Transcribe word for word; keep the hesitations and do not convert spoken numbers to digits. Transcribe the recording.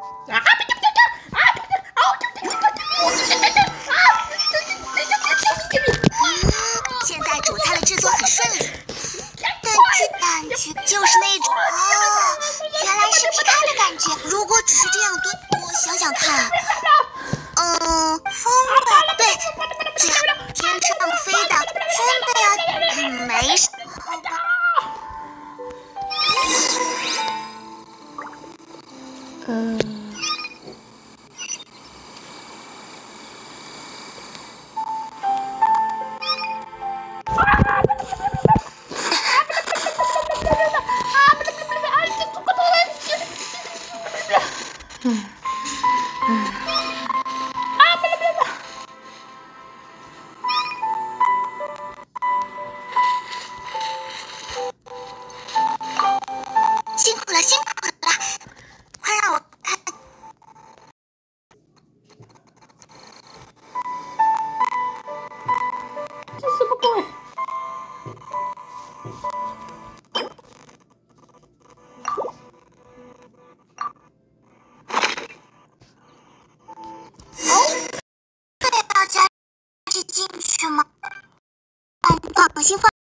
啊！ 现在煮菜的制作很顺利，感觉感觉就是那种哦，原来是劈开的感觉。如果只是这样炖，我想想看，嗯，风味对，这样天上飞的真的呀，嗯，没事，好吧。 嗯。嗯嗯辛苦了，辛苦了，快让我看。 这什么鬼？ 这要加进去吗？放放心放。